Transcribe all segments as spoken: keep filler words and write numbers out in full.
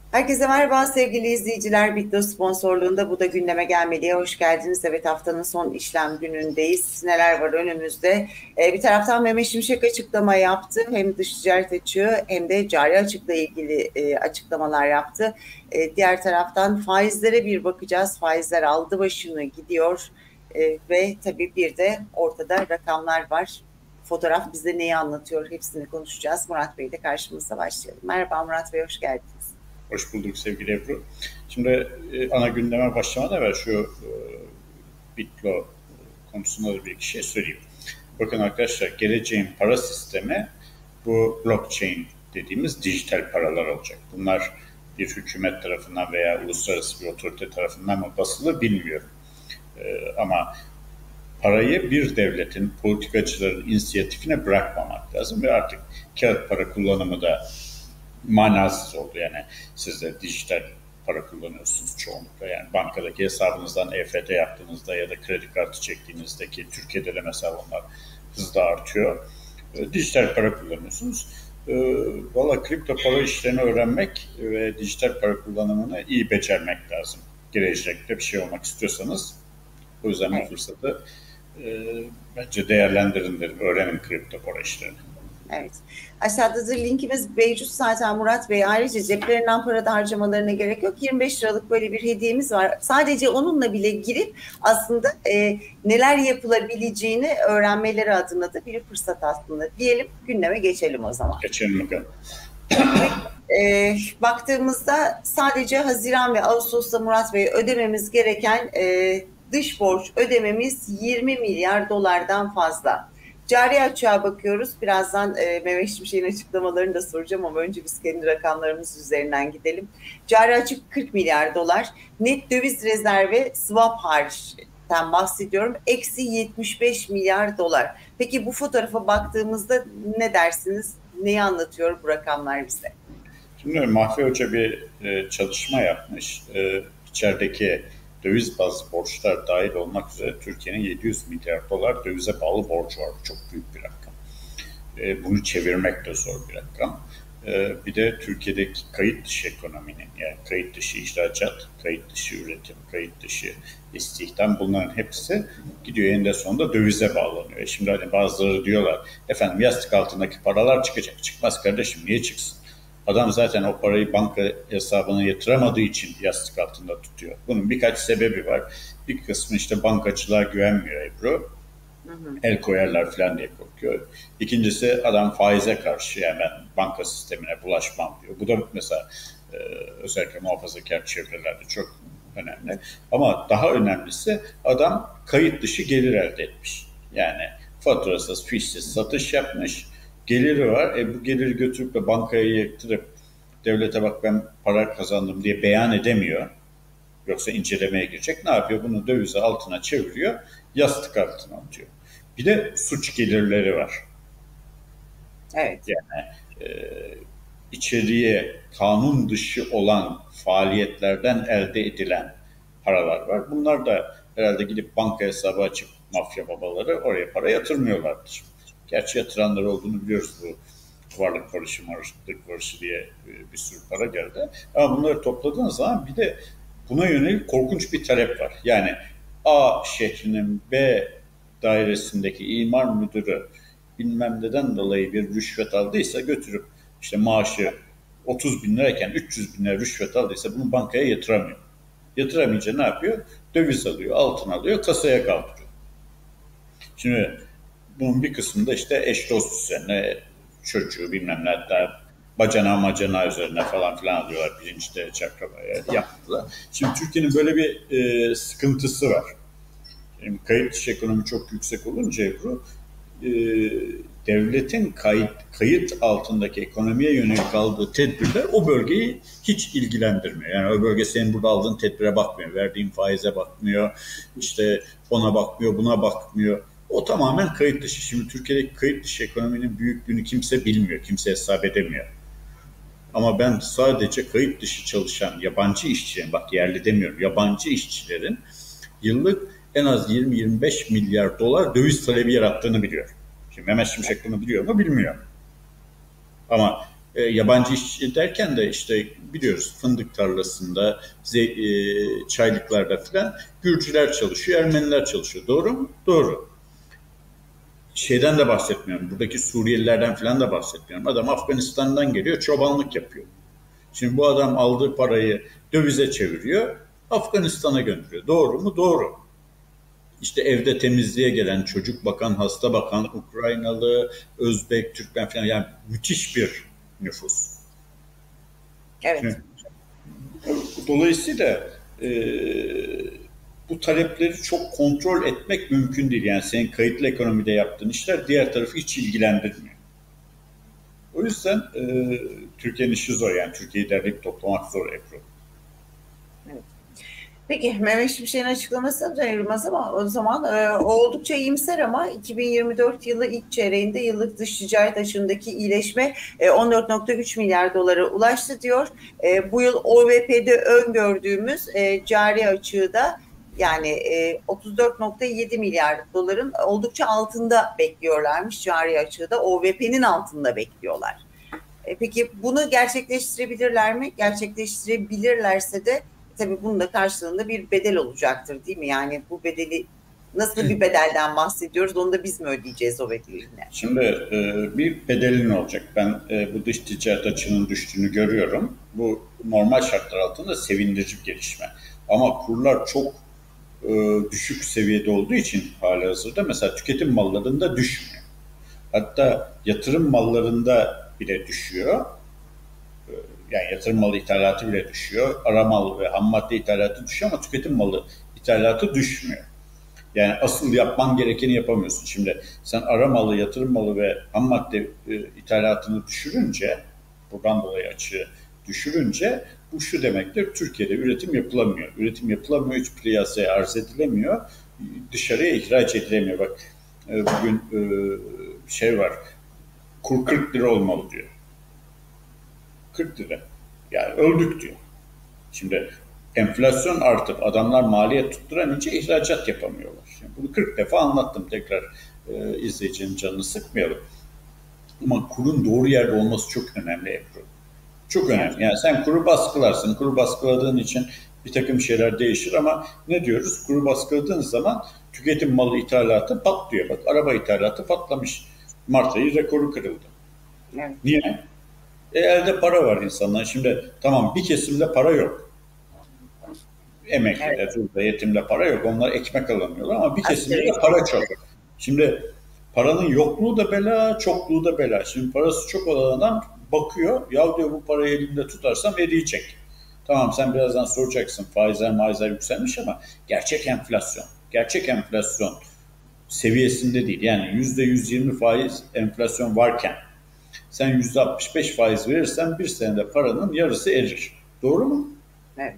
Herkese merhaba sevgili izleyiciler. Bitlo sponsorluğunda bu da gündeme gelmeliye hoş geldiniz. Evet, haftanın son işlem günündeyiz. Neler var önümüzde? Ee, bir taraftan Mehmet Şimşek açıklama yaptı. Hem dış ticaret açığı hem de cari açıkla ilgili e, açıklamalar yaptı. E, diğer taraftan faizlere bir bakacağız. Faizler aldı başını gidiyor. E, ve tabii bir de ortada rakamlar var. Fotoğraf bize neyi anlatıyor? Hepsini konuşacağız. Murat Bey de karşımızda, başlayalım. Merhaba Murat Bey, hoş geldiniz. Hoş bulduk sevgili Ebru. Şimdi e, ana gündeme başlamadan evvel şu e, Bitlo konusunda da bir iki şey söyleyeyim. Bakın arkadaşlar, geleceğin para sistemi bu blockchain dediğimiz dijital paralar olacak. Bunlar bir hükümet tarafından veya uluslararası bir otorite tarafından mı basılı bilmiyorum. E, ama parayı bir devletin, politikacıların inisiyatifine bırakmamak lazım ve artık kağıt para kullanımı da manasız oldu. Yani siz de dijital para kullanıyorsunuz çoğunlukla. Yani bankadaki hesabınızdan E F T yaptığınızda ya da kredi kartı çektiğinizdeki, Türkiye'de de mesela onlar hızla artıyor. E, dijital para kullanıyorsunuz. E, Valla kripto para işlerini öğrenmek ve dijital para kullanımını iyi becermek lazım. Gelecekte bir şey olmak istiyorsanız o yüzden bu Evet. fırsatı e, bence değerlendirin derim. Öğrenin kripto para işlerini. Evet. Aşağıda da linkimiz mevcut zaten Murat Bey. Ayrıca ceplerinden para da harcamalarına gerek yok. yirmi beş liralık böyle bir hediyemiz var. Sadece onunla bile girip aslında e, neler yapılabileceğini öğrenmeleri adına da bir fırsat aslında. Diyelim, gündeme geçelim o zaman. Geçelim bakalım. Şimdi e, baktığımızda sadece Haziran ve Ağustos'ta Murat Bey ödememiz gereken e, dış borç ödememiz yirmi milyar dolardan fazla. Cari açığa bakıyoruz. Birazdan e, Mehmet Şimşek'in açıklamalarını da soracağım ama önce biz kendi rakamlarımız üzerinden gidelim. Cari açık kırk milyar dolar. Net döviz rezervi swap hariçten bahsediyorum. Eksi yetmiş beş milyar dolar. Peki bu fotoğrafa baktığımızda ne dersiniz? Neyi anlatıyor bu rakamlar bize? Şimdi Mahfi Hoca bir e, çalışma yapmış. E, içerideki döviz bazlı borçlar dahil olmak üzere Türkiye'nin yedi yüz milyar dolar dövize bağlı borcu var. Bu çok büyük bir rakam. E, bunu çevirmek de zor bir rakam. E, bir de Türkiye'deki kayıt dışı ekonominin, yani kayıt dışı ihracat, kayıt dışı üretim, kayıt dışı istihdam, bunların hepsi gidiyor eninde sonunda dövize bağlanıyor. E şimdi hani bazıları diyorlar, efendim yastık altındaki paralar çıkacak. Çıkmaz kardeşim, niye çıksın? Adam zaten o parayı banka hesabına yatıramadığı için yastık altında tutuyor. Bunun birkaç sebebi var. Bir kısmı işte bankacılığa güvenmiyor Ebru. Hı hı. El koyarlar falan diye korkuyor. İkincisi, adam faize karşı, yani ben banka sistemine bulaşmam diyor. Bu da mesela e, özellikle muhafazakar çevrelerde çok önemli. Ama daha önemlisi, adam kayıt dışı gelir elde etmiş. Yani faturasız, fişsiz satış yapmış. Geliri var. E, bu geliri götürüp de bankaya yatırıp devlete bak ben para kazandım diye beyan edemiyor. Yoksa incelemeye girecek. Ne yapıyor? Bunu dövize altına çeviriyor. Yastık altına atıyor. Bir de suç gelirleri var. Evet. Yani e, içeriye kanun dışı olan faaliyetlerden elde edilen paralar var. Bunlar da herhalde gidip banka hesabı açıp mafya babaları oraya para yatırmıyorlardır. Gerçi yatıranlar olduğunu biliyoruz, bu varlık barışı, varlık barışı diye bir sürü para geldi. Ama bunları topladığınız zaman bir de buna yönelik korkunç bir talep var. Yani A şehrinin B dairesindeki imar müdürü bilmem neden dolayı bir rüşvet aldıysa, götürüp işte maaşı otuz bin lirayken üç yüz bin lira rüşvet aldıysa bunu bankaya yatıramıyor. Yatıramayınca ne yapıyor? Döviz alıyor, altın alıyor, kasaya kaldırıyor. Şimdi bunun bir kısmında işte eş dost üzerine, çocuğu bilmem ne, hatta bacana macana üzerine falan filan alıyorlar. Birinci derece akrabaya yaptılar. Şimdi Türkiye'nin böyle bir e, sıkıntısı var. Şimdi kayıt dışı ekonomi çok yüksek olunca Ebru, e, devletin kayıt, kayıt altındaki ekonomiye yönelik aldığı tedbirler o bölgeyi hiç ilgilendirmiyor. Yani o bölge senin burada aldığın tedbire bakmıyor. Verdiğin faize bakmıyor. İşte ona bakmıyor, buna bakmıyor. O tamamen kayıt dışı. Şimdi Türkiye'deki kayıt dışı ekonominin büyüklüğünü kimse bilmiyor. Kimse hesap edemiyor. Ama ben sadece kayıt dışı çalışan yabancı işçilerin, bak yerli demiyorum, yabancı işçilerin yıllık en az yirmi yirmi beş milyar dolar döviz talebi yarattığını biliyorum. Şimdi Mehmet Şimşek bunu biliyor mu? Bilmiyor. Ama E, yabancı işçi derken de işte biliyoruz fındık tarlasında, e, çaylıklarda filan Gürcüler çalışıyor, Ermeniler çalışıyor. Doğru mu? Doğru. Şeyden de bahsetmiyorum. Buradaki Suriyelilerden filan da bahsetmiyorum. Adam Afganistan'dan geliyor, çobanlık yapıyor. Şimdi bu adam aldığı parayı dövize çeviriyor, Afganistan'a gönderiyor. Doğru mu? Doğru. İşte evde temizliğe gelen, çocuk bakan, hasta bakan, Ukraynalı, Özbek, Türkmen falan, yani müthiş bir nüfus. Evet. Şimdi, dolayısıyla e, bu talepleri çok kontrol etmek mümkün değil. Yani senin kayıtlı ekonomide yaptığın işler diğer tarafı hiç ilgilendirmiyor. O yüzden e, Türkiye'nin işi zor, yani Türkiye'yi derleyip toplamak zor Ebru. Evet. Peki Mehmet Şimşek'in açıklaması da Yılmaz, ama o zaman e, oldukça iyimser, ama iki bin yirmi dört yılı ilk çeyreğinde yıllık dış ticaret açığındaki iyileşme e, on dört nokta üç milyar dolara ulaştı diyor. E, bu yıl O V P'de öngördüğümüz e, cari açığı da yani e, otuz dört nokta yedi milyar doların oldukça altında bekliyorlarmış, cari açığı da O V P'nin altında bekliyorlar. E, peki bunu gerçekleştirebilirler mi? Gerçekleştirebilirlerse de tabii bunun da karşılığında bir bedel olacaktır, değil mi? Yani bu bedeli, nasıl bir bedelden bahsediyoruz? Onu da biz mi ödeyeceğiz o bedeline? Şimdi e, bir bedelin olacak. Ben e, bu dış ticaret açığının düştüğünü görüyorum. Bu normal şartlar altında sevindirici bir gelişme. Ama kurlar çok e, düşük seviyede olduğu için halihazırda mesela tüketim mallarında düşmüyor. Hatta yatırım mallarında bile düşüyor. E, Yani yatırım malı ithalatı bile düşüyor. Ara mal ve ham madde ithalatı düşüyor ama tüketim malı ithalatı düşmüyor. Yani asıl yapman gerekeni yapamıyorsun. Şimdi sen ara malı, yatırım malı ve ham madde e, ithalatını düşürünce, buradan dolayı açığı düşürünce, bu şu demektir: Türkiye'de üretim yapılamıyor. Üretim yapılamıyor, hiç piyasaya arz edilemiyor, dışarıya ihraç edilemiyor. Bak e, bugün e, şey var, kur kırk lira olmalı diyor. kırk lira. Yani öldük diyor. Şimdi enflasyon artıp adamlar maliyet tutturamayınca ihracat yapamıyorlar. Şimdi bunu kırk defa anlattım, tekrar e, izleyicinin canını sıkmayalım. Ama kurun doğru yerde olması çok önemli Ebru. Çok önemli. Yani sen kuru baskılarsın. Kuru baskıladığın için bir takım şeyler değişir ama ne diyoruz? Kuru baskıladığın zaman tüketim malı ithalatı patlıyor. Bak araba ithalatı patlamış. Mart ayı rekoru kırıldı. Evet. Niye? E, elde para var insanlar. Şimdi tamam, bir kesimde para yok. Emekliler, evet, burada yetimde para yok. Onlar ekmek alamıyorlar ama bir kesimde de para çok. Şimdi paranın yokluğu da bela, çokluğu da bela. Şimdi parası çok olan adam bakıyor, ya diyor bu parayı elimde tutarsam eriyecek. Tamam, sen birazdan soracaksın faizler maizler yükselmiş ama gerçek enflasyon, gerçek enflasyon seviyesinde değil. Yani yüzde yüz yirmi faiz enflasyon varken sen yüzde altmış beş faiz verirsen bir senede paranın yarısı erir. Doğru mu? Evet.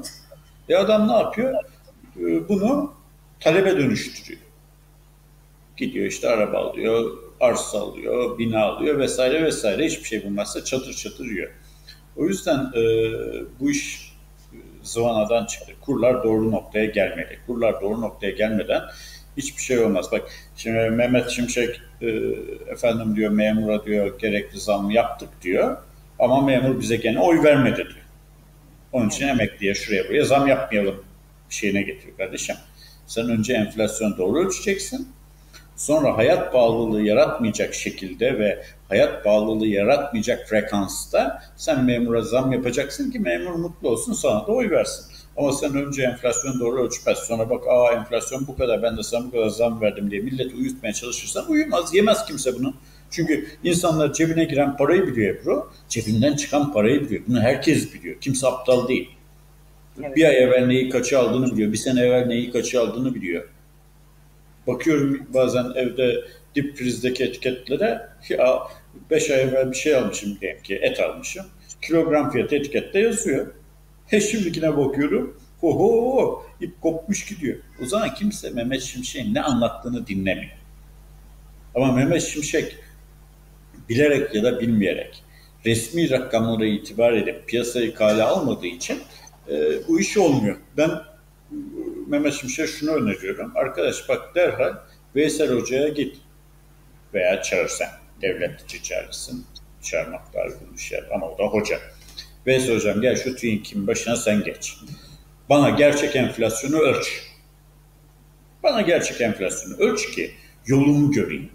E adam ne yapıyor? Bunu talebe dönüştürüyor. Gidiyor işte araba alıyor, arsa alıyor, bina alıyor vesaire vesaire. Hiçbir şey bulmazsa çatır çatır yiyor. O yüzden e, bu iş zıvanadan çıktı. Kurlar doğru noktaya gelmeli. Kurlar doğru noktaya gelmeden hiçbir şey olmaz. Bak şimdi Mehmet Şimşek e, efendim diyor, memura diyor gerekli zam yaptık diyor. Ama memur bize gene oy vermedi diyor. Onun için emekliye şuraya buraya zam yapmayalım şeyine getiriyor kardeşim. Sen önce enflasyonu doğru ölçeceksin. Sonra hayat pahalılığı yaratmayacak şekilde ve hayat pahalılığı yaratmayacak frekansta sen memura zam yapacaksın ki memur mutlu olsun, sana da oy versin. Ama sen önce enflasyonu doğru ölçmez, sonra bak aa enflasyon bu kadar, ben de sana bu kadar zam verdim diye milleti uyutmaya çalışırsan uyumaz, yemez kimse bunu. Çünkü insanlar cebine giren parayı biliyor Ebru, cebinden çıkan parayı biliyor. Bunu herkes biliyor, kimse aptal değil. Evet. Bir ay evvel neyi kaça aldığını biliyor, bir sene evvel neyi kaça aldığını biliyor. Bakıyorum bazen evde dip frizdeki etiketlere, ya beş ay evvel bir şey almışım diyelim ki, et almışım. Kilogram fiyatı etikette yazıyor. He şimdikine bakıyorum, oho ip kopmuş gidiyor. O zaman kimse Mehmet Şimşek'in ne anlattığını dinlemiyor. Ama Mehmet Şimşek bilerek ya da bilmeyerek resmi rakamlara itibar edip piyasayı kale almadığı için e, bu iş olmuyor. Ben Mehmet Şimşek'e şunu öneriyorum. Arkadaş bak, derhal Veysel Hoca'ya git veya çağırsan, devlet çağırırsın. çağırmak daha uygun bir şey ama o da hoca. Veysel hocam gel şu TÜİK'in başına sen geç. Bana gerçek enflasyonu ölç. Bana gerçek enflasyonu ölç ki yolumu göreyim.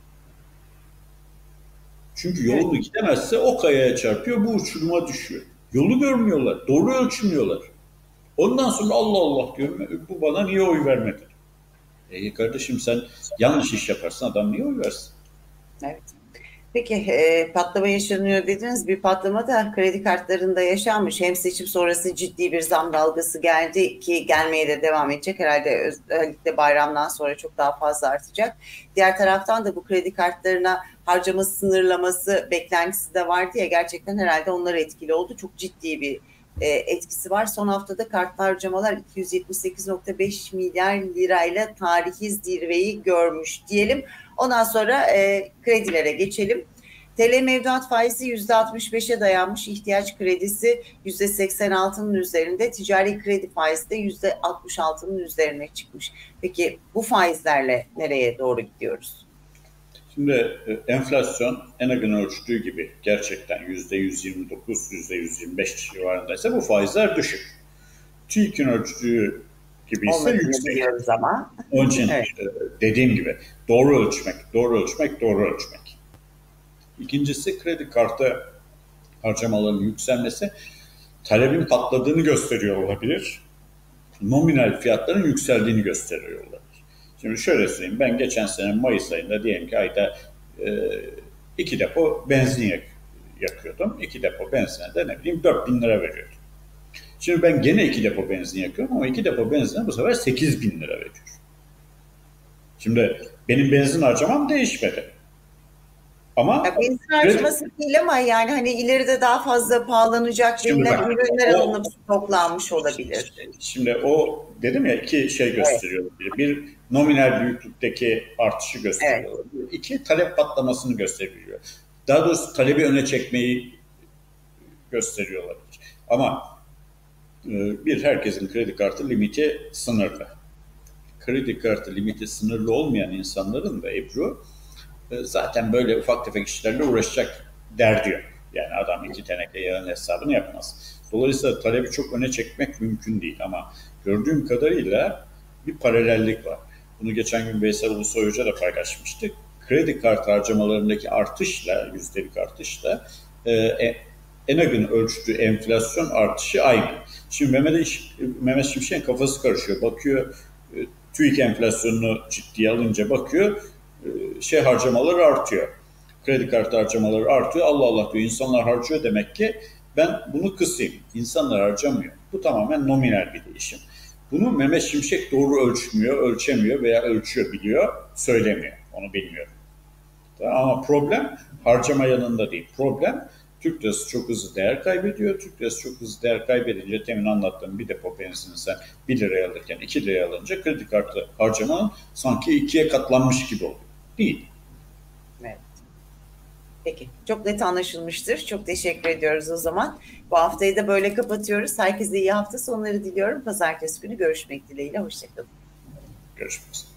Çünkü yolunu gidemezse o kayaya çarpıyor, bu uçuruma düşüyor. Yolu görmüyorlar, doğru ölçmüyorlar. Ondan sonra Allah Allah diyorum, bu bana niye oy vermedi? E kardeşim sen yanlış iş yaparsın, adam niye oy versin? Evet. Peki e, patlama yaşanıyor dediniz. Bir patlama da kredi kartlarında yaşanmış. Hem seçim sonrası ciddi bir zam dalgası geldi ki gelmeye de devam edecek. Herhalde özellikle bayramdan sonra çok daha fazla artacak. Diğer taraftan da bu kredi kartlarına harcama sınırlaması beklentisi de vardı ya, gerçekten herhalde onlara etkili oldu. Çok ciddi bir e, etkisi var. Son haftada kartlı harcamalar iki yüz yetmiş sekiz virgül beş milyar lirayla tarihi zirveyi görmüş diyelim. Ondan sonra e, kredilere geçelim. T L mevduat faizi yüzde altmış beşe dayanmış, ihtiyaç kredisi yüzde seksen altının üzerinde, ticari kredi faizi de yüzde altmış altının üzerine çıkmış. Peki bu faizlerle nereye doğru gidiyoruz? Şimdi enflasyon Enag'ın ölçtüğü gibi gerçekten yüzde yüz yirmi dokuz, yüzde yüz yirmi beş civarındaysa bu faizler düşük. TÜİK'in ölçtüğü gibi ise yüksek. Ama. Onun için evet. Dediğim gibi doğru ölçmek, doğru ölçmek, doğru ölçmek. İkincisi kredi kartı harcamalarının yükselmesi talebin patladığını gösteriyor olabilir. Nominal fiyatların yükseldiğini gösteriyor olabilir. Şimdi şöyle söyleyeyim, ben geçen sene Mayıs ayında diyelim ki ayda e, iki depo benzin yakıyordum. İki depo benzine de ne bileyim dört bin lira veriyordum. Şimdi ben gene iki depo benzin yakıyorum ama iki depo benzine bu sefer sekiz bin lira veriyorum. Şimdi benim benzin harcamam değişmedi. Ama ya benzin harcaması evet. Değil ama yani hani ileride daha fazla pahalanacak denilen ürünler alınıp stoklanmış olabilir. Şimdi o dedim ya iki şey gösteriyor. Evet. Bir nominal büyüklükteki artışı gösteriyor. Evet. İki talep patlamasını gösteriyor. Daha doğrusu talebi öne çekmeyi gösteriyor olabilir. Ama bir, herkesin kredi kartı limiti sınırlı. Kredi kartı limiti sınırlı olmayan insanların da Ebru zaten böyle ufak tefek işlerle uğraşacak derdi yok. Yani adam iki teneke yağın hesabını yapmaz. Dolayısıyla talebi çok öne çekmek mümkün değil ama gördüğüm kadarıyla bir paralellik var. Bunu geçen gün Veysel Ulusoy Hoca da paylaşmıştık. Kredi kartı harcamalarındaki artışla, yüzdelik artışla e, Enag'ın ölçtüğü enflasyon artışı aynı. Şimdi Mehmet, Mehmet Şimşek'in kafası karışıyor. Bakıyor TÜİK enflasyonunu ciddiye alınca bakıyor şey harcamaları artıyor. Kredi kartı harcamaları artıyor. Allah Allah diyor, insanlar harcıyor demek ki ben bunu kısayım. İnsanlar harcamıyor. Bu tamamen nominal bir değişim. Bunu Mehmet Şimşek doğru ölçmüyor, ölçemiyor veya ölçüyor, biliyor, söylemiyor. Onu bilmiyorum. Ama problem harcama yanında değil. Problem Türk lirası çok hızlı değer kaybediyor. Türk lirası çok hızlı değer kaybedince temin anlattığım bir depo benzini sen bir liraya alırken iki liraya alınca kredi kartı harcamanın sanki ikiye katlanmış gibi oluyor. Değil. Evet. Peki. Çok net anlaşılmıştır. Çok teşekkür ediyoruz o zaman. Bu haftayı da böyle kapatıyoruz. Herkese iyi hafta sonları diliyorum. Pazartesi günü görüşmek dileğiyle. Hoşçakalın. Görüşmek üzere.